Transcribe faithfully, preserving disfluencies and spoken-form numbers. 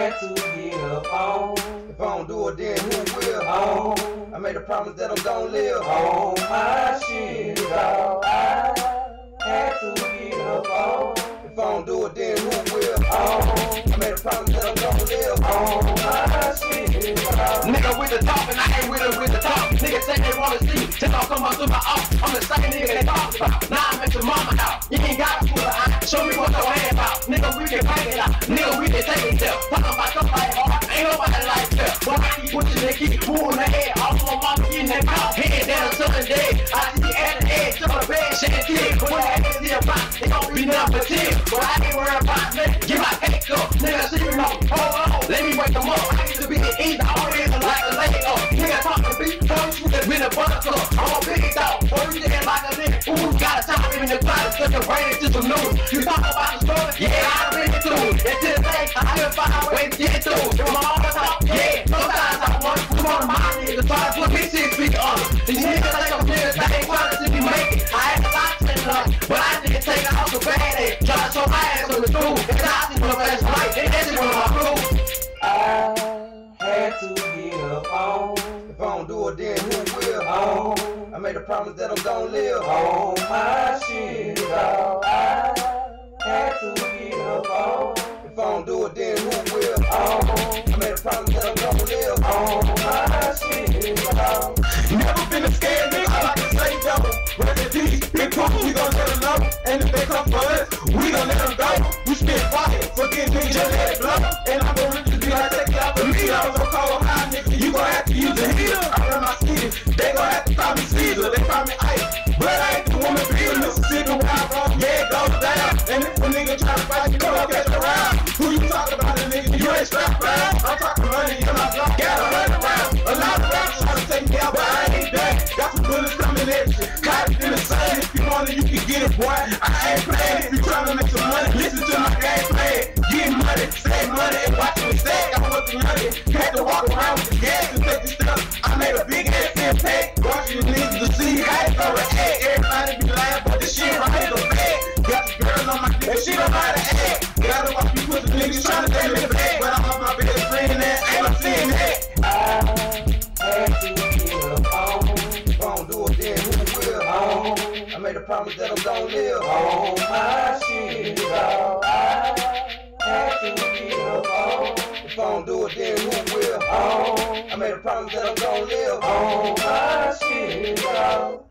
had to get up on. If I don't do it, then who will? On. I made a promise that I'm gonna live On my shit, dog. I had to get up on. If I don't do it, then who will? On. I made a promise that I'm gonna live On my shit, dog. Nigga with the talk and I ain't with it with the talk. Niggas say they wanna see till I come up to my off. I'm the same nigga they talk about. Now I'm at your mama house. You ain't got to pull her eye. Show me what your hand about. Nigga, we can bang it out. Nigga, we can take it there. Talking about somebody hard. Ain't nobody like that. But I keep pushing and keep pulling the head off my mama in that mouth. Head down to the dead. I see at the edge to the bed, shedding tears. When I ask the about, it gon' be nothing but tears. But I ain't worried about that. Get my cake up. Nigga, see me know. Hold on. Let me wake them up. I used to be the eater. Always like a leg up. Nigga talking beat. Boy, you just been a buttercup. I'm a big dog. Boy, you there like a nigga. Ooh, got a time in the closet. Took the brain into some news. You talk about the story? Yeah, I been it through. And to the day, I couldn't find a way to get through. If my mama talk, yeah. Sometimes I want to come on my niggas. Try to put me six feet under. These niggas think I'm niggas. They ain't trying to see me make it. I had a lot to say nothing. But I didn't take it off the bad ass. Try to show my ass on the stool. And I see my flash light. And that's just one of my rules. I had to get up on. If I don't do it, then who will? On. I made a promise that I'm gonna live On my shit, dog. I had to get up on. If I don't do it, then who will? On. I made a promise that I'm gonna live On my shit, dog. Never been a scared nigga, I like to say double. Rest in peace, big pump, we gon' let them know. And if they come for us, we gon' let them go. We spit fire, forget niggas, just let it blow. And I'm gon' really be like, take it out for me. I was so cold high, nigga, you gon' have to use a heater. I run my city, they gon' have to call me Caesar. They call me Ice, but I ain't the woman being Mississippi where I'm from, yeah, it goes down. And if a nigga try to fight, you gon' catch around. Who you talking about, the nigga, you ain't strapped around. I'm talking money, you're not block, gotta run around. A lot of rappers try to take me out, but I ain't that. Got some bullets coming at you. Caught it in the sun. If you want it, you can get it, boy. I ain't playing. If you tryna make some money, listen to my game plan. Get money, save money, and watch me stay. I'm looking at it. Had to walk around with the gas and take the stuff. I made a big ass impact. Watching the niggas to see how it go to act. Everybody be lying, but this shit right here is bad. Got the girls on my dick, she don't know how to act. Gotta watch me put the niggas tryna take me the bag. But I'm on my best friend and ain't no seeing that. I had to get up on. If I don't do it, then who will? On. I made a promise that I'm gonna live On my shit, dog. I had to get up on. If I don't do it, then who will? On. I made a promise that I'm gonna live On my shit, dog.